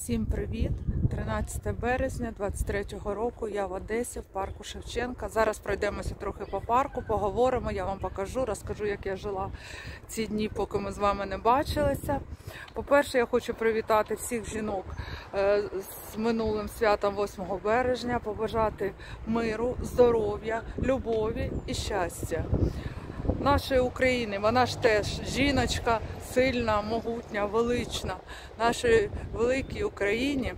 Всім привіт! 13 березня 23-го року я в Одесі, в парку Шевченка. Зараз пройдемося трохи по парку, поговоримо, я вам покажу, розкажу, як я жила ці дні, поки ми з вами не бачилися. По-перше, я хочу привітати всіх жінок з минулим святом 8 березня, побажати миру, здоров'я, любові і щастя. Нашої України, вона ж теж жіночка, сильна, могутня, велична. Нашій великій Україні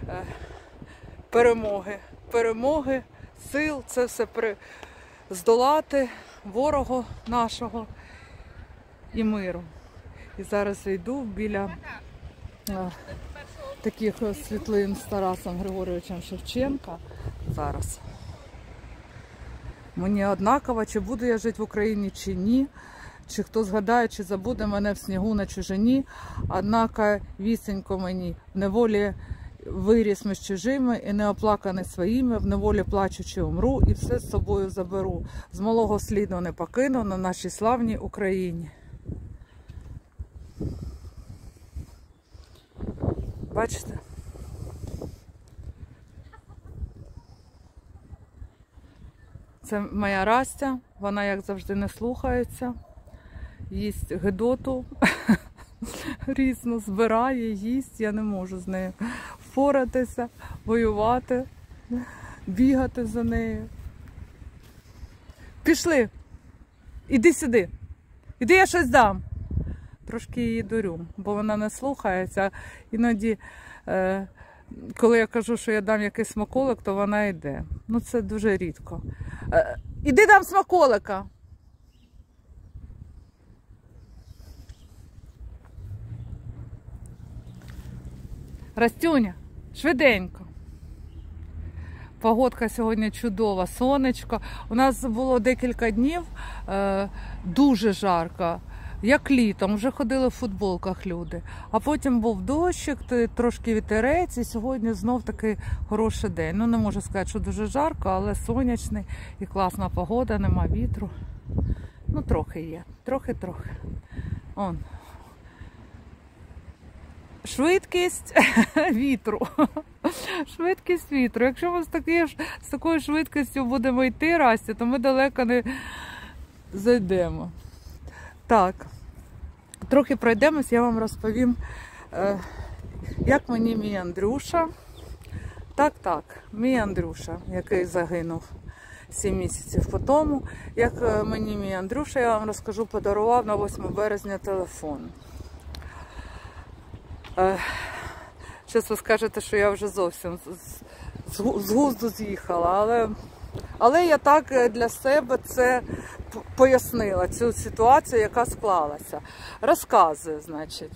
перемоги, сил, це все здолати ворога нашого і миру. І зараз я йду біля таких світлин з Тарасом Григоровичем Шевченка. Зараз. Мені однаково, чи буду я жити в Україні, чи ні, чи хто згадає, чи забуде мене в снігу на чужині. Однако вісенько мені, в неволі виріс між чужими і не оплаканий своїми, в неволі плачучи умру і все з собою заберу. З малого сліду не покину на нашій славній Україні. Бачите? Це моя Растя, вона, як завжди, не слухається, їсть гидоту, різно збирає, їсть, я не можу з нею впоратися, воювати, бігати за нею. Пішли, іди сюди, іди, я щось дам. Трошки її дурю, бо вона не слухається, іноді... Коли я кажу, що я дам якийсь смаколик, то вона йде. Ну, це дуже рідко. Іди дам смаколика. Растюня, швиденько. Погодка сьогодні чудова, сонечко. У нас було декілька днів дуже жарко. Як літом, вже ходили в футболках люди. А потім був дощик, трошки вітерець, і сьогодні знов такий хороший день. Ну, не можу сказати, що дуже жарко, але сонячний і класна погода, нема вітру. Ну, трохи є, трохи-трохи. Он. Швидкість вітру. Швидкість вітру. Якщо ми з такою швидкістю будемо йти, Расті, то ми далеко не зайдемо. Так, трохи пройдемось, я вам розповім, як мені мій Андрюша, мій Андрюша, який загинув 7 місяців по тому, як мені мій Андрюша, я вам розкажу, подарував на 8 березня телефон. Зараз ви скажете, що я вже зовсім з глузду з'їхала, але я так для себе це пояснила, цю ситуацію, яка склалася. Розказую, значить.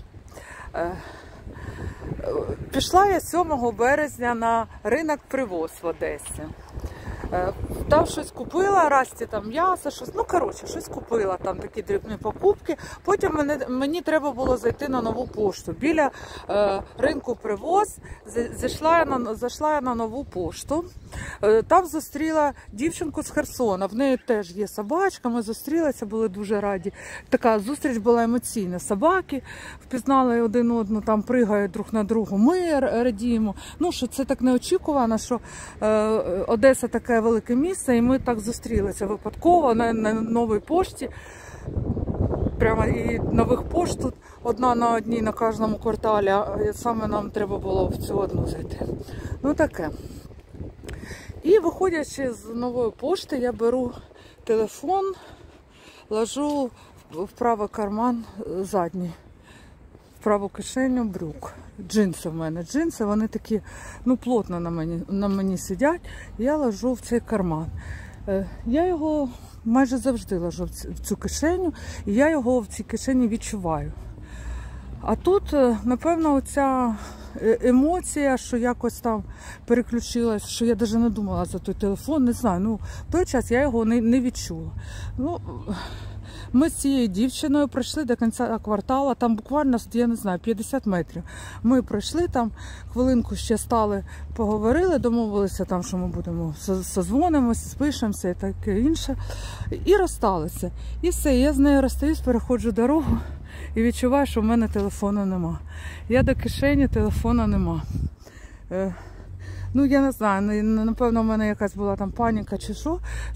Пішла я 7 березня на ринок Привоз в Одесі. Там щось купила, Расті там м'ясо, щось купила, там такі дрібні покупки. Потім мені треба було зайти на нову пошту. Біля ринку Привоз зайшла я на нову пошту. Там зустріла дівчинку з Херсона, в неї теж є собачка, ми зустрілися, були дуже раді. Така зустріч була емоційна. Собаки впізнали один одну, там пригають друг на другу, ми радіємо. Ну, що це так неочікувано, що Одеса таке велике місце, і ми так зустрілися випадково на новій пошті. Прямо і нових пошт тут одна на одній на кожному кварталі, а саме нам треба було в цю одну зайти. Ну таке. І виходячи з нової пошти, я беру телефон, ложу в правий карман задній, в праву кишеню брюк. Джинси в мене. Джинси, вони такі, ну, плотно на мені сидять. Я ложу в цей карман. Я його майже завжди ложу в цю кишеню, і я його в цій кишені відчуваю. А тут, напевно, оця емоція, що якось там переключилась, що я навіть не думала за той телефон, не знаю, ну, в той час я його не відчула. Ну, ми з цією дівчиною пройшли до кінця кварталу, там буквально, я не знаю, 50 метрів. Ми пройшли там, хвилинку ще стали, поговорили, домовилися там, що ми будемо созвонимося, спишемося і таке інше. І розсталися. І все, я з нею розстаюсь, переходжу дорогу і відчуваю, що в мене телефону нема. Я до кишені, телефону нема. Ну, я не знаю, напевно, в мене якась була там паніка чи що,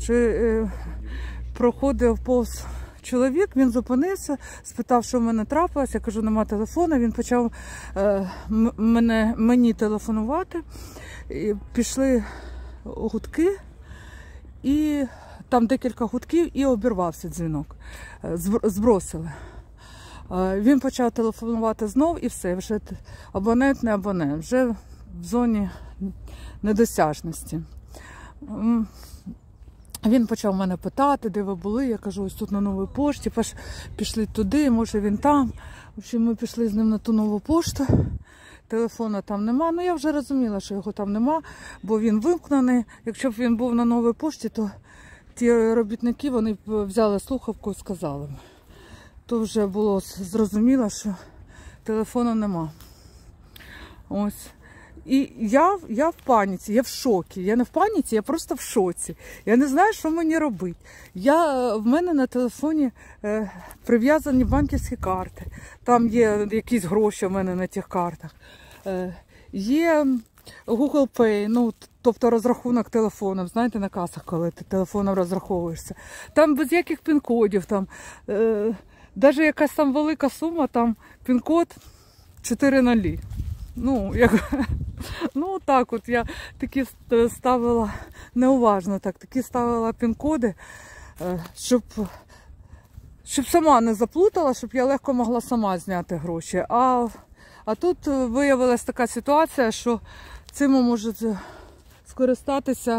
проходив повз чоловік, він зупинився, спитав, що в мене трапилось, я кажу, нема телефону, він почав мені телефонувати, і пішли гудки, і там декілька гудків, і обірвався дзвінок, збросили. Він почав телефонувати знов, і все, вже абонент не абонент, вже в зоні недосяжності. Він почав мене питати, де ви були. Я кажу, ось тут на новій пошті, пішли туди, може він там. В общем, ми пішли з ним на ту нову пошту. Телефона там нема. Ну, я вже розуміла, що його там нема, бо він вимкнений. Якщо б він був на новій пошті, то ті робітники, вони б взяли слухавку і сказали. То вже було зрозуміло, що телефону нема. Ось. І я в паніці, я в шокі. Я не в паніці, я просто в шоці. Я не знаю, що мені робити. В мене на телефоні прив'язані банківські карти. Там є якісь гроші в мене на тих картах. Є Google Pay, ну, тобто розрахунок телефоном. Знаєте, на касах, коли ти телефоном розраховуєшся. Там без яких пін-кодів. Там, навіть якась там велика сума, там пін-код 4 0. Ну, так от я такі ставила, неуважно так, такі ставила пін-коди, щоб сама не заплутала, щоб я легко могла сама зняти гроші. А тут виявилася така ситуація, що цим можуть скористатися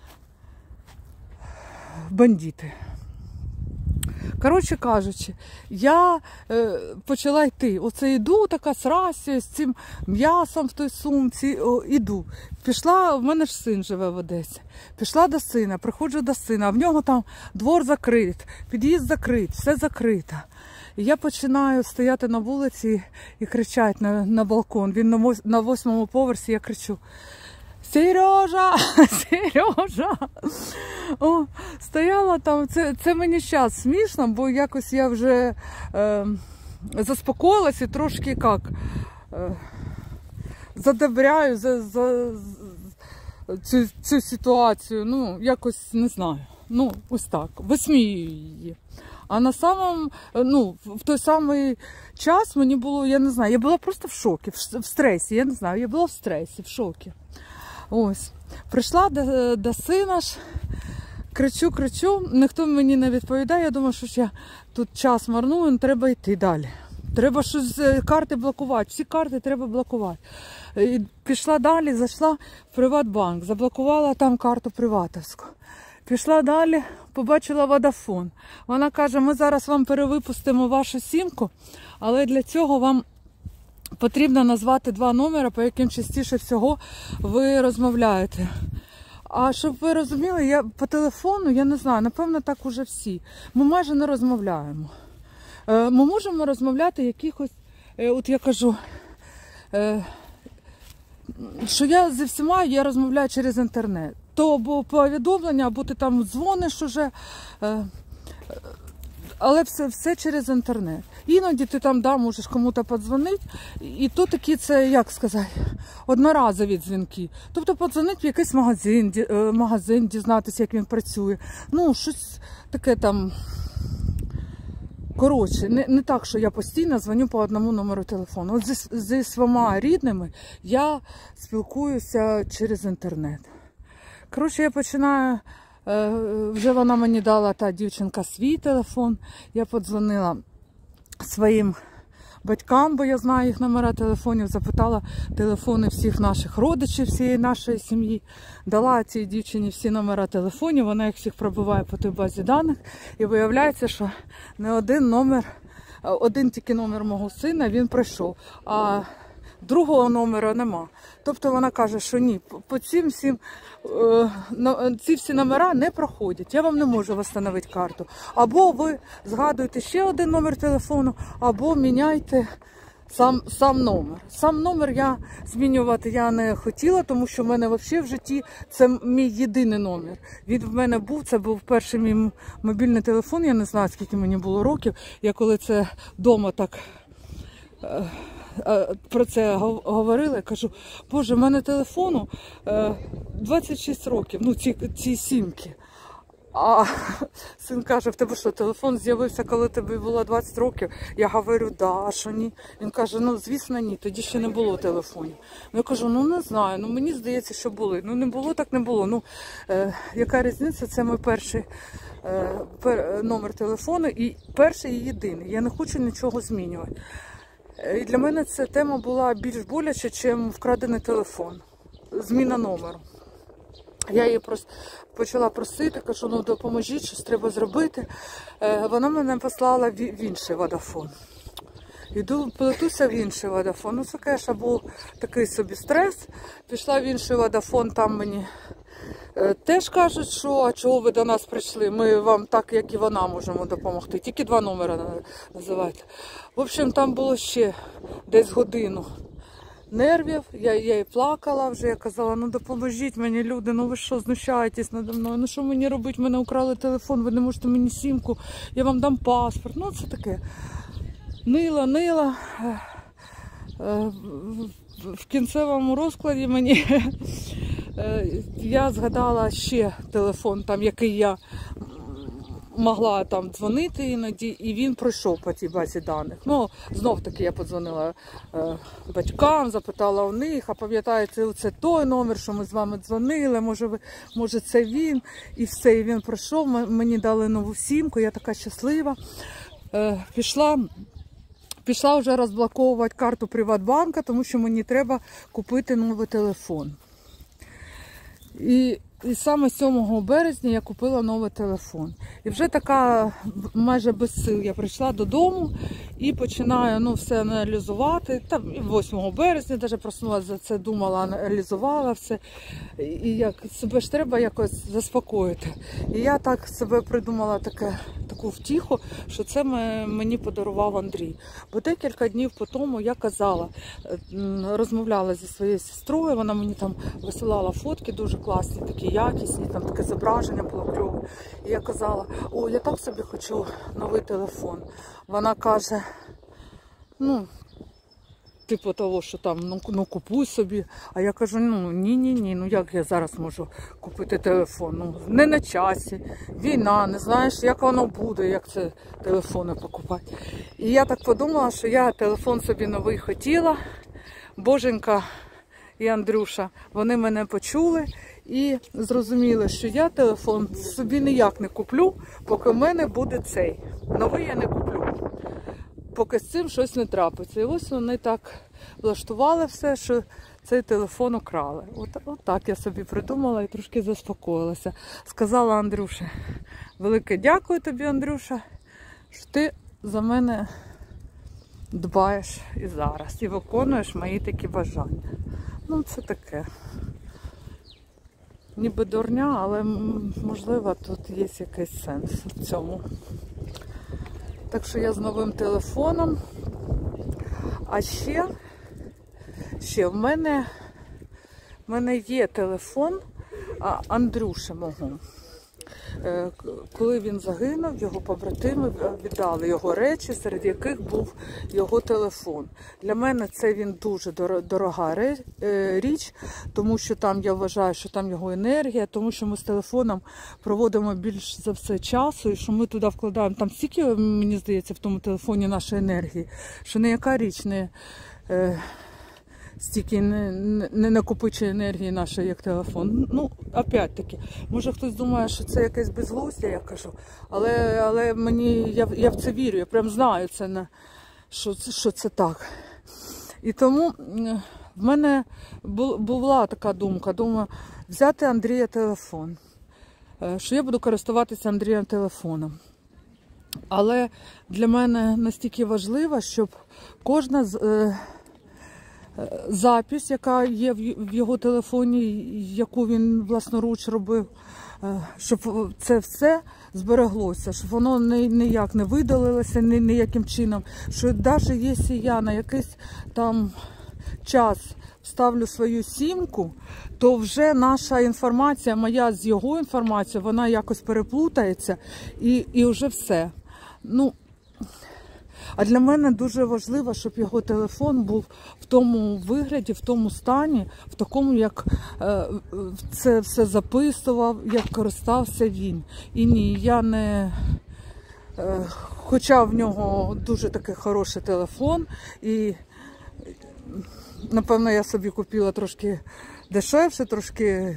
бандити. Коротше кажучи, я почала йти. Оце йду, така срася з цим м'ясом в той сумці, іду. Пішла, в мене ж син живе в Одесі. Пішла до сина, приходжу до сина, а в нього там двор закрит, під'їзд закрит, все закрито. І я починаю стояти на вулиці і кричати на балкон. Він на 8-му поверсі, я кричу: Сережа! Сережа! О, стояла там, це мені зараз смішно, бо якось я вже заспокоїлась і трошки задобряю цю ситуацію, ну, якось не знаю, ну, ось так, висміюю її. А в той самий час мені було, я не знаю, я була просто в шокі, в стресі, я не знаю, я була в стресі, в шокі. Ось, прийшла до сина ж, кричу, ніхто мені не відповідає, я думаю, що я тут час марную, треба йти далі. Треба щось карти блокувати, всі карти треба блокувати. І пішла далі, зайшла в Приватбанк, заблокувала там карту приватовську. Пішла далі, побачила Водафон. Вона каже, ми зараз вам перевипустимо вашу сімку, але для цього вам потрібно назвати 2 номери, по яким частіше всього ви розмовляєте. А щоб ви розуміли, я по телефону, я не знаю, напевно так уже всі. Ми майже не розмовляємо. Ми можемо розмовляти якихось, от я кажу, що я зі всіма я розмовляю через інтернет. То або повідомлення, або ти там дзвониш уже, але все через інтернет. Іноді ти там можеш кому-то подзвонити, і то такі це, як сказати, одноразові дзвінки. Тобто подзвонити в якийсь магазин, дізнатися, як він працює. Ну, щось таке там. Коротше, не так, що я постійно дзвоню по одному номеру телефону. От зі своїми рідними я спілкуюся через інтернет. Коротше, я починаю, вже вона мені дала, та дівчинка, свій телефон. Я подзвонила своїм батькам, бо я знаю їх номера телефонів, запитала телефони всіх наших родичів, всієї нашої сім'ї. Дала цій дівчині всі номера телефонів, вона їх всіх пробиває по тій базі даних. І виявляється, що не один тільки номер мого сина, він пройшов, а другого номера нема. Тобто вона каже, що ні, по ці всі номера не проходять, я вам не можу встановити карту. Або ви згадуєте ще один номер телефону, або міняйте Сам номер я змінювати я не хотіла, тому що в мене взагалі в житті це мій єдиний номер. Він в мене був, це був перший мій мобільний телефон, я не знаю, скільки мені було років. Я коли це вдома так про це говорила, я кажу, боже, в мене телефону 26 років, ну ці сімки. А син каже, в тебе що, телефон з'явився, коли тобі було 20 років? Я говорю, да, а що ні? Він каже, ну, звісно, ні, тоді ще не було телефонів. Я кажу, ну, не знаю, ну, мені здається, що були. Ну, не було, так не було. Ну, яка різниця? Це мій перший номер телефону і перший і єдиний. Я не хочу нічого змінювати. І для мене ця тема була більш боляче, ніж вкрадений телефон. Зміна номеру. Я її почала просити, кажу, ну допоможіть, щось треба зробити. Вона мене послала в інший Vodafone. Іду, плетуся в інший Vodafone. Ну це, звісно, був такий собі стрес. Пішла в інший Vodafone, там мені теж кажуть, що а чого ви до нас прийшли? Ми вам так, як і вона, можемо допомогти. Тільки 2 номери називайте. В общем, там було ще десь годину нервів, я і плакала вже, я казала, ну допоможіть мені, люди, ну ви що, знущаєтесь надо мною, ну що мені робити, мене украли телефон, ви не можете мені сімку, я вам дам паспорт, ну це таке. Нила, в кінцевому розкладі мені, я згадала ще телефон, там, який я могла там дзвонити іноді, і він пройшов по тій базі даних. Ну, знов-таки я подзвонила батькам, запитала у них, а пам'ятаєте, це той номер, що ми з вами дзвонили, може це він, і все, і він пройшов, мені дали нову сімку, я така щаслива. Пішла вже розблоковувати карту Приватбанка, тому що мені треба купити новий телефон. І саме 7 березня я купила новий телефон. І вже така майже без сил я прийшла додому і починаю все аналізувати. Там 8 березня навіть проснулася за це, думала, аналізувала все. І як себе ж треба якось заспокоїти. І я так себе придумала таку втіху, що це мені подарував Андрій. Бо декілька днів по тому я казала, розмовляла зі своєю сестрою, вона мені там висилала фотки дуже класні, такі якісні, там таке зображення було кльове. І я казала, о, я так собі хочу новий телефон. Вона каже, ну, типу того, що там, ну купуй собі. А я кажу, ні, ну як я зараз можу купити телефон? Ну, не на часі, війна, не знаєш, як воно буде, як це телефони покупати. І я так подумала, що я телефон собі новий хотіла. Боженька і Андрюша, вони мене почули і зрозуміли, що я телефон собі ніяк не куплю, поки в мене буде цей. Новий я не куплю, поки з цим щось не трапиться. І ось вони так влаштували все, що цей телефон украли. От так я собі придумала і трошки заспокоїлася. Сказала Андрюше, велике дякую тобі, Андрюша, що ти за мене дбаєш і зараз, і виконуєш мої такі бажання. Ну, це таке. Ніби дурня, але, можливо, тут є якийсь сенс в цьому. Так що я з новим телефоном. А ще в мене є телефон Андрюші мого. Коли він загинув, його побратими віддали його речі, серед яких був його телефон. Для мене це він дуже дорога річ, тому що там, я вважаю, що там його енергія, тому що ми з телефоном проводимо більш за все часу, і що ми туди вкладаємо, там стільки, мені здається, в тому телефоні нашої енергії, що ніяка річ не стільки не накопичує енергії нашої, як телефон. Ну, опять-таки, може хтось думає, що це якесь безглуздя, я кажу, але я в це вірю, я прям знаю це, що це так. І тому в мене була така думка, думаю, взяти Андрія телефон, що я буду користуватися Андрієм телефоном. Але для мене настільки важливо, щоб кожна запись, яка є в його телефоні, яку він власноруч робив, щоб це все збереглося, щоб воно ніяк не видалилося ніяким чином, що навіть якщо я на якийсь там час ставлю свою сімку, то вже наша інформація, моя з його інформацією, вона якось переплутається і вже все. Ну, а для мене дуже важливо, щоб його телефон був в тому вигляді, в тому стані, в такому, як це все записував, як користався він. І ні, я не... Хоча в нього дуже такий хороший телефон, і, напевно, я собі купила трошки дешевше, трошки,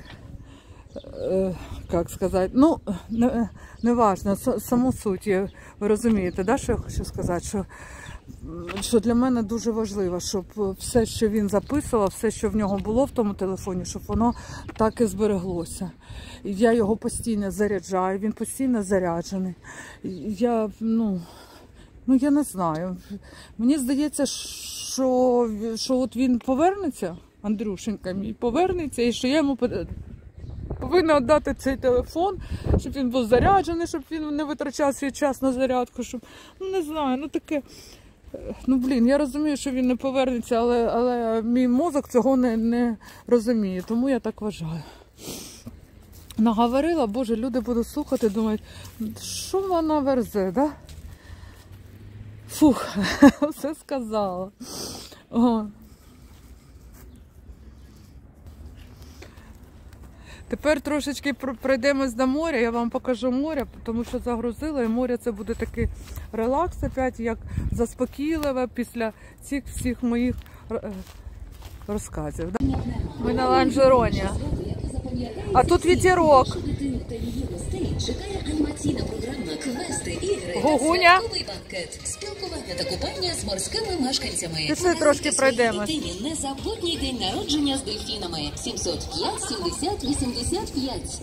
як сказати, ну, не важно, саму суть, ви розумієте, да, що я хочу сказати, що для мене дуже важливо, щоб все, що він записував, все, що в нього було в тому телефоні, щоб воно так і збереглося. Я його постійно заряджаю, він постійно заряджений. Я не знаю. Мені здається, що от він повернеться, Андрюшенька мій, повернеться, і що я йому повинна віддати цей телефон, щоб він був заряджений, щоб він не витрачав свій час на зарядку, щоб, не знаю, таке... я розумію, що він не повернеться, але мій мозок цього не розуміє, тому я так вважаю. Наговорила, Боже, люди будуть слухати, думають, що вона верзе, да? Фух, все сказала. О. Тепер трошечки пройдемось до моря, я вам покажу море, тому що загрузила, і море це буде такий релакс опять, як заспокійливе після цих всіх моїх розказів. Ми на Ланжероні. А тут вітерок. Чекає анімаційна програма «Квести, ігри» Гугуня. та святковий банкет. Спілкування та купання з морськими мешканцями. Пішли трошки пройдемо. Незабутній день народження з дельфінами. 705 70 85.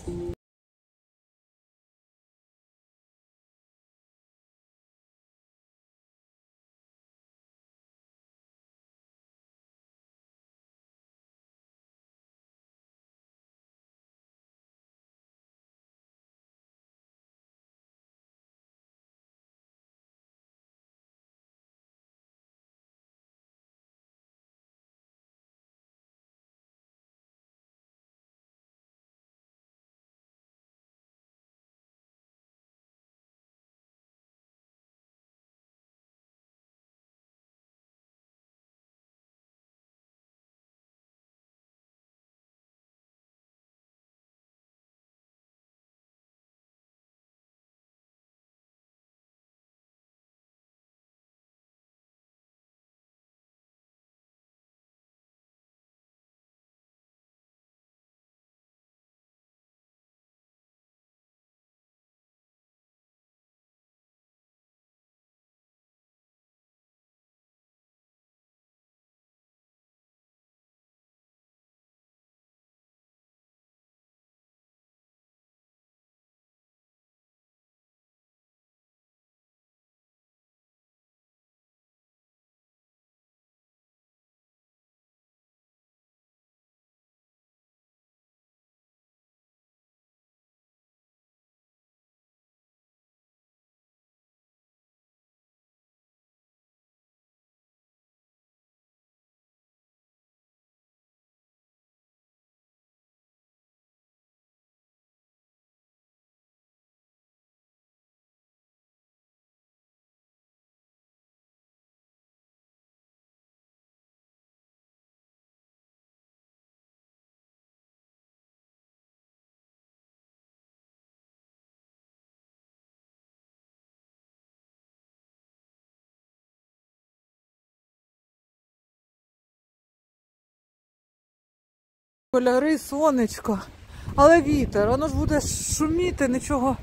Кольори, сонечко, але вітер, воно ж буде шуміти, нічого.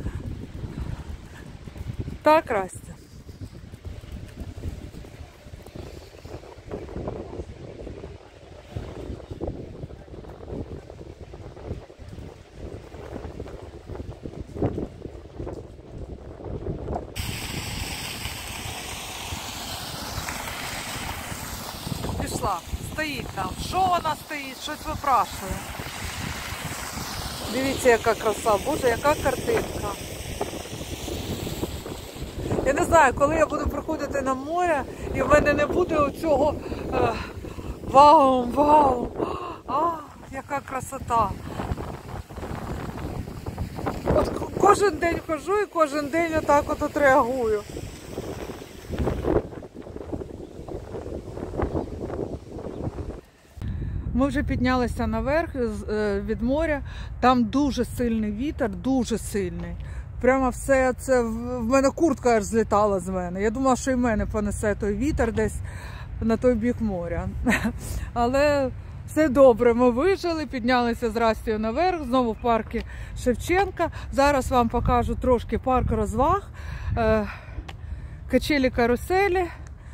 Так, Растя? Пішла. Стоїть там. Що вона стоїть? Щось випрашує. Дивіться, яка краса, Боже, яка картинка. Я не знаю, коли я буду приходити на море, і в мене не буде оцього вау, яка красота. От кожен день хожу і кожен день отак от реагую. Ми вже піднялися наверх від моря, там дуже сильний вітер, дуже сильний. Прямо все це, в мене куртка аж злітала з мене. Я думала, що і мене понесе той вітер десь на той бік моря. Але все добре, ми вижили, піднялися з Растією наверх, знову в парку Шевченка. Зараз вам покажу трошки парк розваг, качелі-каруселі.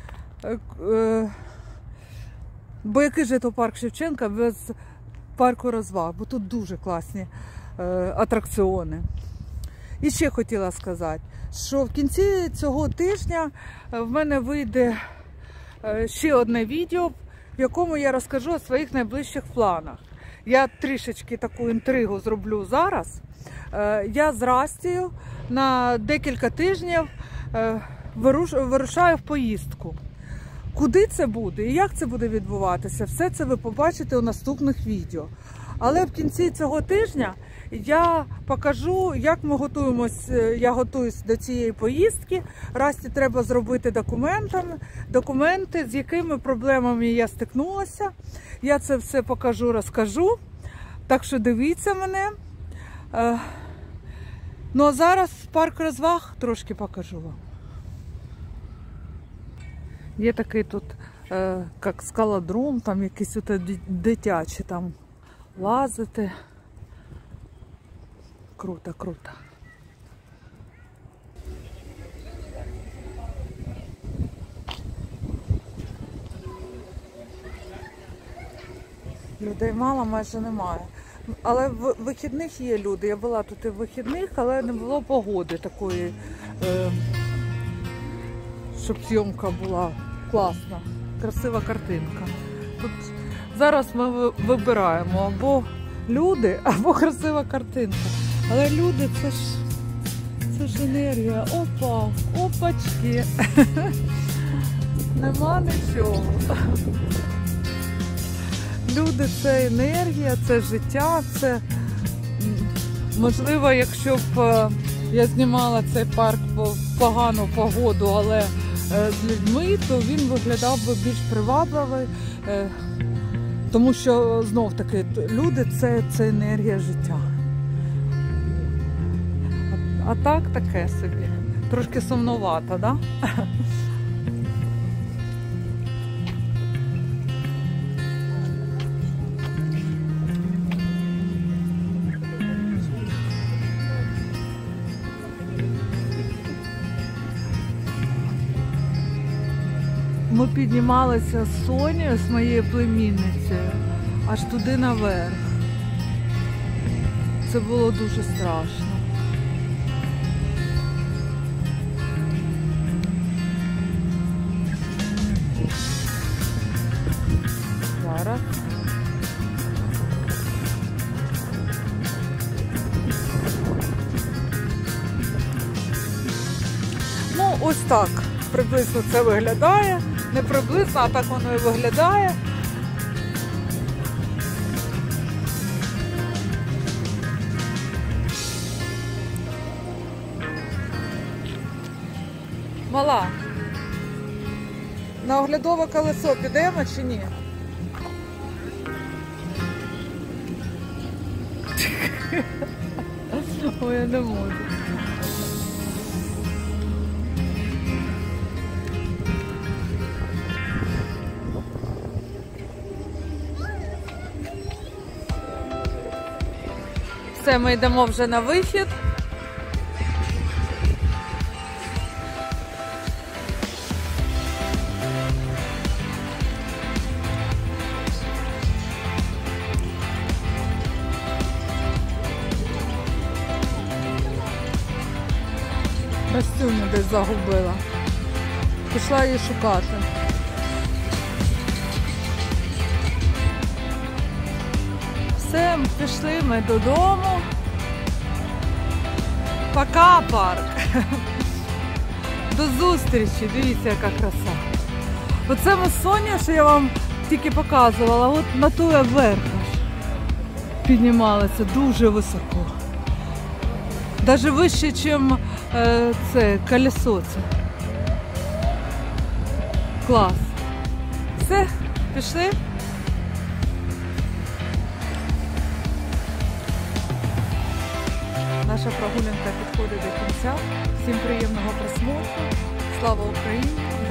Бо який же то парк Шевченка без парку розваг, бо тут дуже класні атракціони. І ще хотіла сказати, що в кінці цього тижня в мене вийде ще одне відео, в якому я розкажу о своїх найближчих планах. Я трішечки таку інтригу зроблю зараз. Я з Растією на декілька тижнів вирушаю в поїздку. Куди це буде і як це буде відбуватися, все це ви побачите у наступних відео. Але в кінці цього тижня я покажу, як ми готуємось, я готуюсь до цієї поїздки. Расті треба зробити документи, з якими проблемами я стикнулася. Я це все покажу, розкажу. Так що дивіться мене. Ну а зараз парк розваг трошки покажу вам. Є такий тут, як скалодром, там якісь дитячі там лазити. Круто, круто. Людей мало, майже немає. Але в вихідних є люди. Я була тут і в вихідних, але не було погоди такої, щоб зйомка була класна, красива картинка. Тут зараз ми вибираємо або люди, або красива картинка. Але люди це ж енергія. Опа, опачки. Нема нічого. Люди це енергія, це життя, це можливо, якщо б я знімала цей парк в погану погоду, але з людьми, то він виглядав би більш привабливий, тому що знов таки люди це енергія життя. А так таке собі. Трошки сумнувато, да? Ми піднімалися з Сонією, з моєю племінницею, аж туди наверх. Це було дуже страшно. Зараз. Ну, ось так приблизно це виглядає. Не приблизно, а так воно і виглядає. Мала, на оглядове колесо підемо чи ні? Ой, я не можу. Все, ми йдемо вже на вихід. Настюню десь загубила. Пішла її шукати. Все, Все, пішли ми додому. Пока, парк. До зустрічі. Дивіться, яка краса. Оце Масоня, що я вам тільки показувала, от на той верх піднімалася дуже високо. Навіть вище, ніж це колесо. Це. Клас. Все, пішли. Наша прогулянка підходить до кінця. Всім приємного просмотру. Слава Україні!